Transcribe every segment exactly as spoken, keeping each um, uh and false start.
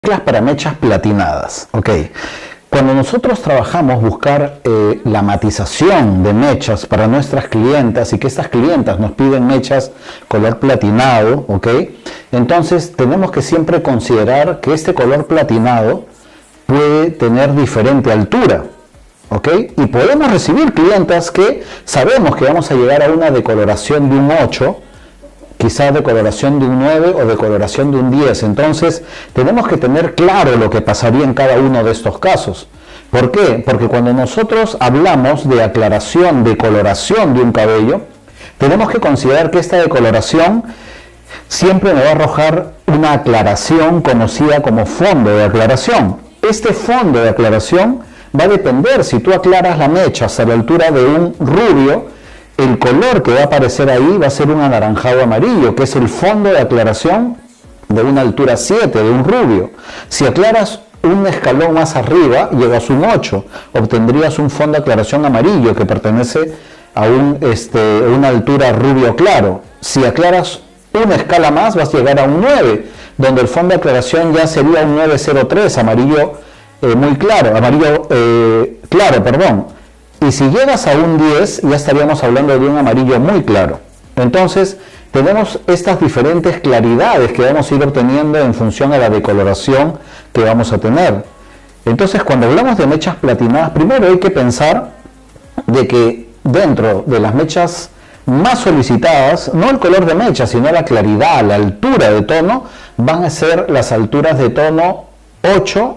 Para mechas platinadas. Ok, cuando nosotros trabajamos buscar eh, la matización de mechas para nuestras clientas y que estas clientas nos piden mechas color platinado, ok, entonces tenemos que siempre considerar que este color platinado puede tener diferente altura, ok, y podemos recibir clientas que sabemos que vamos a llegar a una decoloración de un ocho, quizás de coloración de un nueve o de coloración de un diez. Entonces tenemos que tener claro lo que pasaría en cada uno de estos casos. ¿Por qué? Porque cuando nosotros hablamos de aclaración, de coloración de un cabello, tenemos que considerar que esta decoloración siempre me va a arrojar una aclaración conocida como fondo de aclaración. Este fondo de aclaración va a depender si tú aclaras la mecha hasta la altura de un rubio. El color que va a aparecer ahí va a ser un anaranjado amarillo, que es el fondo de aclaración de una altura siete, de un rubio. Si aclaras un escalón más arriba, llegas a un ocho, obtendrías un fondo de aclaración amarillo que pertenece a un, este, una altura rubio claro. Si aclaras una escala más, vas a llegar a un nueve, donde el fondo de aclaración ya sería un nueve cero tres, amarillo eh, muy claro, amarillo eh, claro, perdón. Y si llegas a un diez, ya estaríamos hablando de un amarillo muy claro. Entonces, tenemos estas diferentes claridades que vamos a ir obteniendo en función a la decoloración que vamos a tener. Entonces, cuando hablamos de mechas platinadas, primero hay que pensar de que dentro de las mechas más solicitadas, no el color de mecha, sino la claridad, la altura de tono, van a ser las alturas de tono ocho,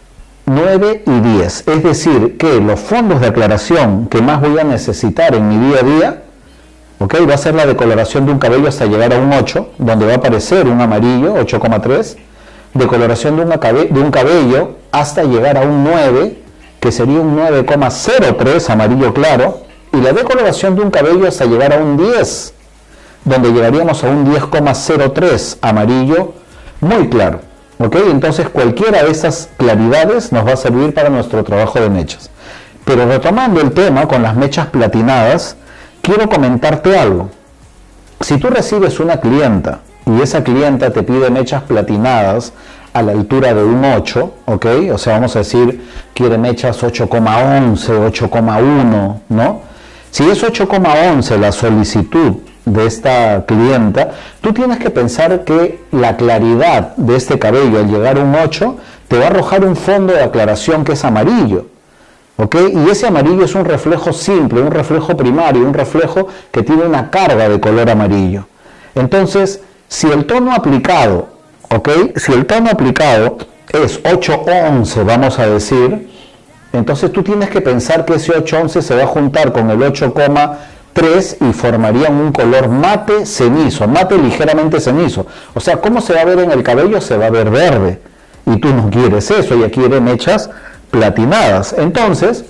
nueve y diez, es decir, que los fondos de aclaración que más voy a necesitar en mi día a día, okay, va a ser la decoloración de un cabello hasta llegar a un ocho, donde va a aparecer un amarillo, ocho coma tres, decoloración de, una cabe de un cabello hasta llegar a un nueve, que sería un nueve coma cero tres, amarillo claro, y la decoloración de un cabello hasta llegar a un diez, donde llegaríamos a un diez coma cero tres, amarillo muy claro. ¿Ok? Entonces cualquiera de esas claridades nos va a servir para nuestro trabajo de mechas. Pero retomando el tema con las mechas platinadas, quiero comentarte algo. Si tú recibes una clienta y esa clienta te pide mechas platinadas a la altura de un ocho, ¿ok? O sea, vamos a decir, quiere mechas ocho coma once, ocho coma uno, ¿no? Si es ocho coma once la solicitud de esta clienta, tú tienes que pensar que la claridad de este cabello al llegar a un ocho te va a arrojar un fondo de aclaración que es amarillo, ¿ok? Y ese amarillo es un reflejo simple, un reflejo primario, un reflejo que tiene una carga de color amarillo. Entonces, si el tono aplicado, ¿ok? Si el tono aplicado es ocho once, vamos a decir, entonces tú tienes que pensar que ese ocho once se va a juntar con el ocho coma tres y formarían un color mate cenizo, mate ligeramente cenizo. O sea, ¿cómo se va a ver en el cabello? Se va a ver verde. Y tú no quieres eso, ella quiere mechas platinadas. Entonces,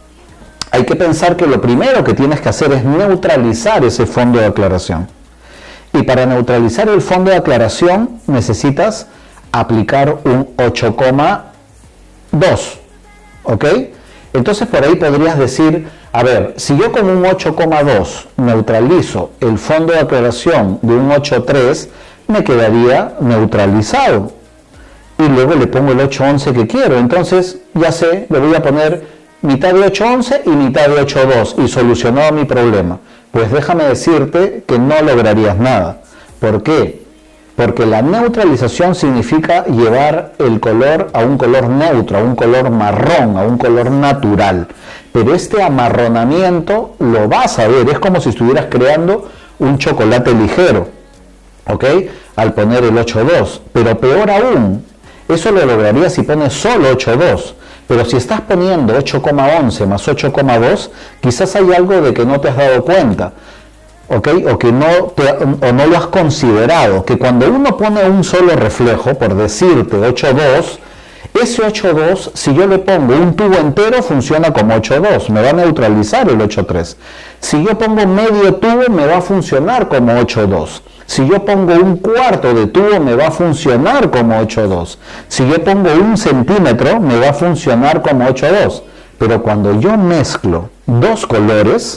hay que pensar que lo primero que tienes que hacer es neutralizar ese fondo de aclaración. Y para neutralizar el fondo de aclaración necesitas aplicar un ocho coma dos. ¿Ok? Entonces por ahí podrías decir, a ver, si yo con un ocho coma dos neutralizo el fondo de aclaración de un ocho coma tres, me quedaría neutralizado. Y luego le pongo el ocho once que quiero. Entonces, ya sé, le voy a poner mitad de ocho once y mitad de ocho dos y solucionado mi problema. Pues déjame decirte que no lograrías nada. ¿Por qué? Porque la neutralización significa llevar el color a un color neutro, a un color marrón, a un color natural. Pero este amarronamiento lo vas a ver, es como si estuvieras creando un chocolate ligero, ¿ok? Al poner el ocho dos. Pero peor aún, eso lo lograrías si pones solo ocho dos. Pero si estás poniendo ocho coma once más ocho coma dos, quizás hay algo de que no te has dado cuenta. ¿Okay? O que no, te, o no lo has considerado, que cuando uno pone un solo reflejo, por decirte ocho dos, ese ocho dos, si yo le pongo un tubo entero, funciona como ocho dos, me va a neutralizar el ocho tres. Si yo pongo medio tubo, me va a funcionar como ocho dos. Si yo pongo un cuarto de tubo, me va a funcionar como ocho dos. Si yo pongo un centímetro, me va a funcionar como ocho dos. Pero cuando yo mezclo dos colores,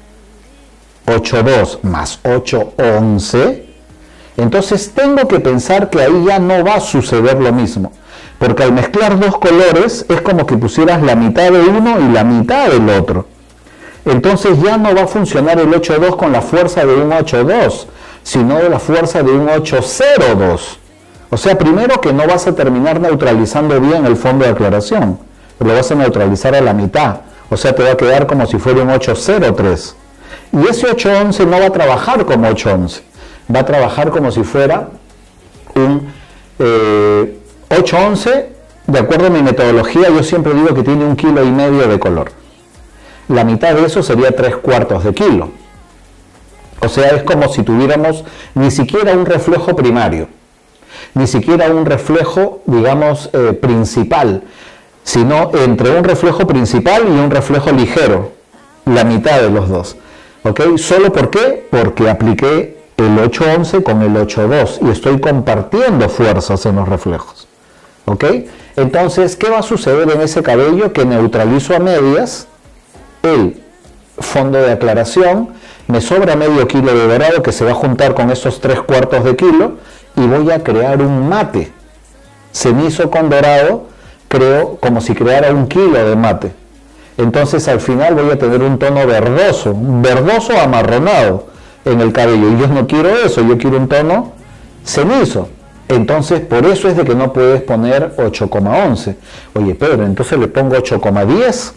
ocho dos más ocho once, entonces tengo que pensar que ahí ya no va a suceder lo mismo. Porque al mezclar dos colores es como que pusieras la mitad de uno y la mitad del otro. Entonces ya no va a funcionar el ocho dos con la fuerza de un ocho dos, sino de la fuerza de un ocho cero dos. O sea, primero que no vas a terminar neutralizando bien el fondo de aclaración, lo vas a neutralizar a la mitad. O sea, te va a quedar como si fuera un ocho cero tres. Y ese ocho once no va a trabajar como ocho once, va a trabajar como si fuera un eh, ocho once, de acuerdo a mi metodología, yo siempre digo que tiene un kilo y medio de color. La mitad de eso sería tres cuartos de kilo. O sea, es como si tuviéramos ni siquiera un reflejo primario, ni siquiera un reflejo, digamos, eh, principal, sino entre un reflejo principal y un reflejo ligero, la mitad de los dos. ¿Ok? ¿Solo por qué? Porque apliqué el ocho once con el ocho dos y estoy compartiendo fuerzas en los reflejos. ¿Ok? Entonces, ¿qué va a suceder en ese cabello? Que neutralizo a medias el fondo de aclaración, me sobra medio kilo de dorado que se va a juntar con esos tres cuartos de kilo y voy a crear un mate. Cenizo con dorado, creo como si creara un kilo de mate. Entonces al final voy a tener un tono verdoso, verdoso amarronado en el cabello. Y yo no quiero eso, yo quiero un tono cenizo. Entonces por eso es de que no puedes poner ocho coma once. Oye, Pedro, entonces le pongo ocho coma diez.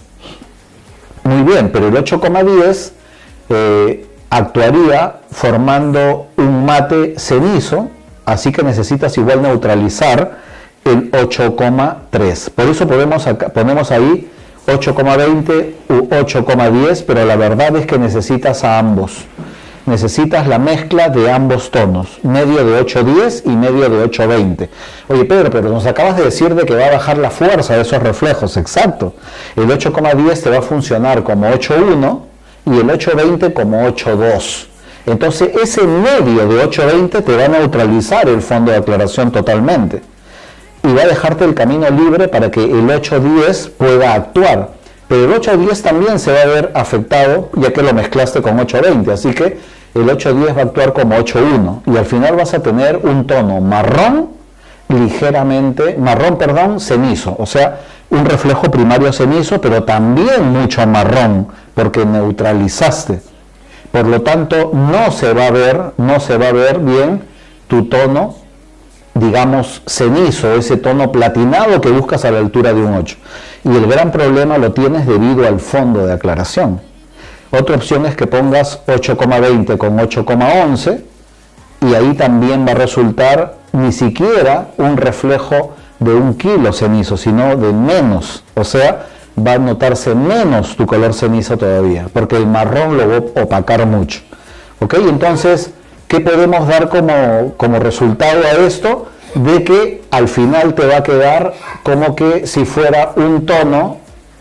Muy bien, pero el ocho coma diez eh, actuaría formando un mate cenizo, así que necesitas igual neutralizar el ocho coma tres. Por eso podemos acá, ponemos ahí ocho coma veinte u ocho coma diez, pero la verdad es que necesitas a ambos. Necesitas la mezcla de ambos tonos, medio de ocho diez y medio de ocho veinte. Oye, Pedro, pero nos acabas de decir de que va a bajar la fuerza de esos reflejos. Exacto. El ocho coma diez te va a funcionar como ocho uno y el ocho veinte como ocho dos. Entonces ese medio de ocho veinte te va a neutralizar el fondo de aclaración totalmente y va a dejarte el camino libre para que el ocho diez pueda actuar. Pero el ocho diez también se va a ver afectado ya que lo mezclaste con ocho veinte, así que el ocho diez va a actuar como ocho uno y al final vas a tener un tono marrón ligeramente, marrón perdón, cenizo, o sea, un reflejo primario cenizo, pero también mucho marrón porque neutralizaste. Por lo tanto, no se va a ver, no se va a ver bien tu tono, digamos, cenizo, ese tono platinado que buscas a la altura de un ocho. Y el gran problema lo tienes debido al fondo de aclaración. Otra opción es que pongas ocho coma veinte con ocho coma once y ahí también va a resultar ni siquiera un reflejo de un kilo cenizo, sino de menos. O sea, va a notarse menos tu color cenizo todavía, porque el marrón lo va a opacar mucho. ¿Ok? Entonces, ¿qué podemos dar como, como resultado a esto? De que al final te va a quedar como que si fuera un tono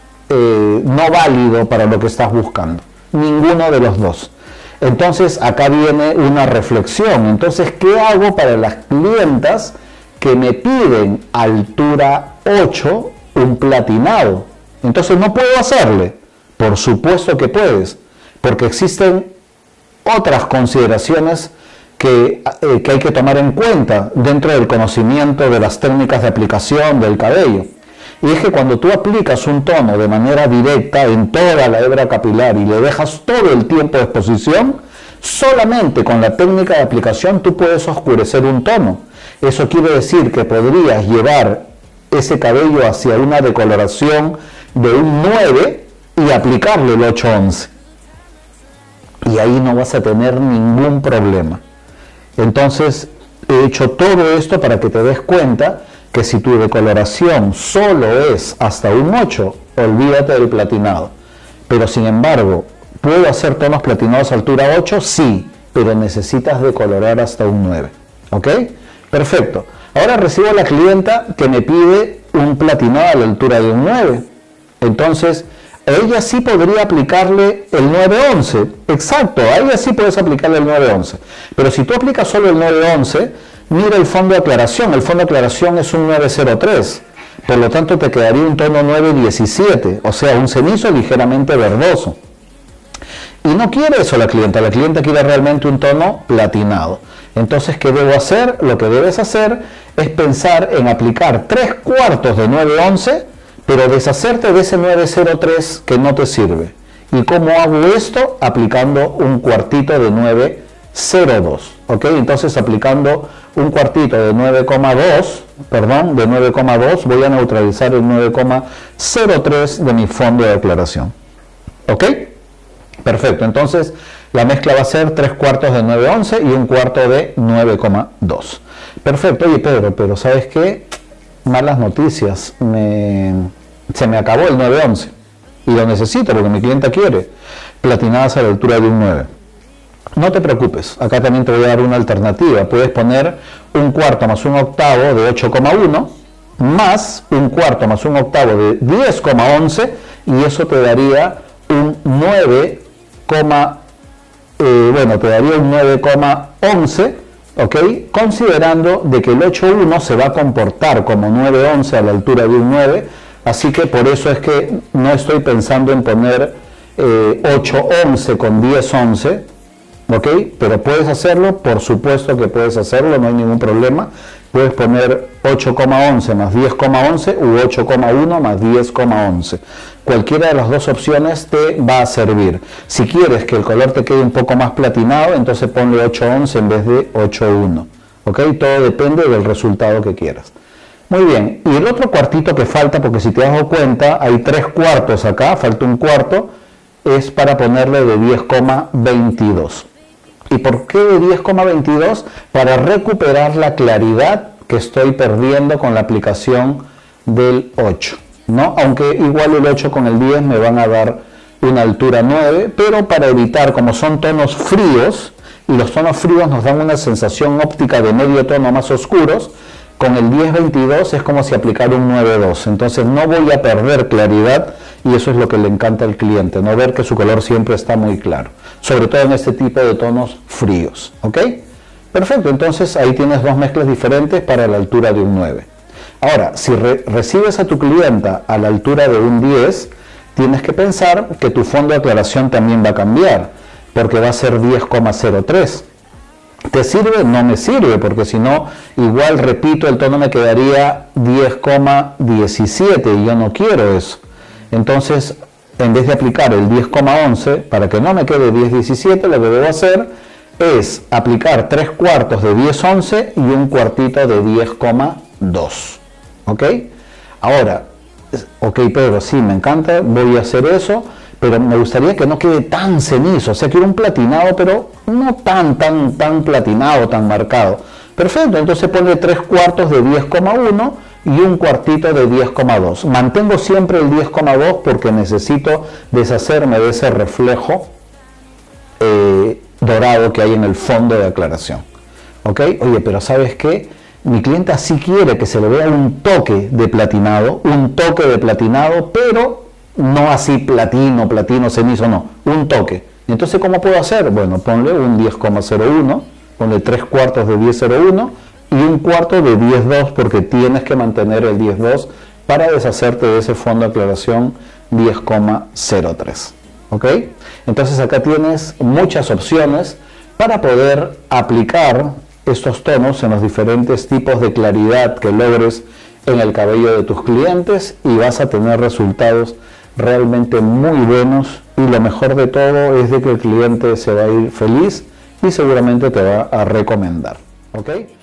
eh, no válido para lo que estás buscando. Ninguno de los dos. Entonces acá viene una reflexión. Entonces, ¿qué hago para las clientas que me piden altura ocho un platinado? Entonces no puedo hacerle. Por supuesto que puedes, porque existen otras consideraciones que, eh, que hay que tomar en cuenta dentro del conocimiento de las técnicas de aplicación del cabello. Y es que cuando tú aplicas un tono de manera directa en toda la hebra capilar y le dejas todo el tiempo de exposición, solamente con la técnica de aplicación tú puedes oscurecer un tono. Eso quiere decir que podrías llevar ese cabello hacia una decoloración de un nueve y aplicarle el ocho once. Y ahí no vas a tener ningún problema. Entonces, he hecho todo esto para que te des cuenta que si tu decoloración solo es hasta un ocho, olvídate del platinado. Pero sin embargo, ¿puedo hacer tonos platinados a altura ocho? Sí, pero necesitas decolorar hasta un nueve. ¿Ok? Perfecto. Ahora recibo a la clienta que me pide un platinado a la altura de un nueve. Entonces, a ella sí podría aplicarle el nueve once. Exacto, a ella sí puedes aplicarle el nueve once. Pero si tú aplicas solo el nueve once, mira el fondo de aclaración. El fondo de aclaración es un nueve cero tres. Por lo tanto, te quedaría un tono nueve diecisiete, o sea, un cenizo ligeramente verdoso. Y no quiere eso la clienta. La clienta quiere realmente un tono platinado. Entonces, ¿qué debo hacer? Lo que debes hacer es pensar en aplicar tres cuartos de nueve once, pero deshacerte de ese nueve cero tres que no te sirve. ¿Y cómo hago esto? Aplicando un cuartito de nueve cero dos. ¿Ok? Entonces, aplicando un cuartito de nueve coma dos, perdón, de nueve coma dos, voy a neutralizar el nueve coma cero tres de mi fondo de aclaración. ¿Ok? Perfecto. Entonces, la mezcla va a ser tres cuartos de nueve once y un cuarto de nueve coma dos. Perfecto. Oye, Pedro, pero ¿sabes qué? Malas noticias. Me... Se me acabó el nueve once. Y lo necesito porque mi cliente quiere platinadas a la altura de un nueve. No te preocupes. Acá también te voy a dar una alternativa. Puedes poner un cuarto más un octavo de ocho coma uno más un cuarto más un octavo de diez coma once y eso te daría un nueve, eh, bueno, te daría un nueve coma once, ¿ok? Considerando de que el ocho coma uno se va a comportar como nueve once a la altura de un nueve, así que por eso es que no estoy pensando en poner eh, ocho once con diez once, ¿ok? Pero puedes hacerlo, por supuesto que puedes hacerlo, no hay ningún problema. Puedes poner ocho coma once más diez coma once u ocho coma uno más diez coma once. Cualquiera de las dos opciones te va a servir. Si quieres que el color te quede un poco más platinado, entonces ponle ocho once en vez de ocho uno. ¿Ok? Todo depende del resultado que quieras. Muy bien. Y el otro cuartito que falta, porque si te has dado cuenta, hay tres cuartos acá, falta un cuarto, es para ponerle de diez coma veintidós. ¿Y por qué de diez coma veintidós? Para recuperar la claridad que estoy perdiendo con la aplicación del ocho, ¿no? Aunque igual el ocho con el diez me van a dar una altura nueve, pero para evitar, como son tonos fríos, y los tonos fríos nos dan una sensación óptica de medio tono más oscuros, con el diez veintidós es como si aplicara un nueve dos, entonces no voy a perder claridad y eso es lo que le encanta al cliente, no ver que su color siempre está muy claro, sobre todo en este tipo de tonos fríos, ¿ok? Perfecto, entonces ahí tienes dos mezclas diferentes para la altura de un nueve. Ahora, si re recibes a tu clienta a la altura de un diez, tienes que pensar que tu fondo de aclaración también va a cambiar, porque va a ser diez coma cero tres. ¿Te sirve? No me sirve, porque si no, igual, repito, el tono me quedaría diez coma diecisiete y yo no quiero eso. Entonces, en vez de aplicar el diez coma once, para que no me quede diez diecisiete, lo que debo hacer es aplicar tres cuartos de diez once y un cuartito de diez coma dos. ¿Ok? Ahora, ok, Pedro, sí, me encanta, voy a hacer eso, pero me gustaría que no quede tan cenizo, o sea, quiero un platinado, pero no tan, tan, tan platinado, tan marcado. Perfecto, entonces ponle tres cuartos de diez coma uno y un cuartito de diez coma dos. Mantengo siempre el diez coma dos porque necesito deshacerme de ese reflejo eh, dorado que hay en el fondo de aclaración. ¿Ok? Oye, pero ¿sabes qué? Mi clienta sí quiere que se le vea un toque de platinado, un toque de platinado, pero no así platino, platino, cenizo, no, un toque. Entonces, ¿cómo puedo hacer? Bueno, ponle un diez coma cero uno, ponle tres cuartos de diez coma cero uno y un cuarto de diez coma dos porque tienes que mantener el diez coma dos para deshacerte de ese fondo de aclaración diez coma cero tres. ¿Ok? Entonces acá tienes muchas opciones para poder aplicar estos tonos en los diferentes tipos de claridad que logres en el cabello de tus clientes y vas a tener resultados realmente muy buenos y lo mejor de todo es de que el cliente se va a ir feliz y seguramente te va a recomendar. ¿Ok?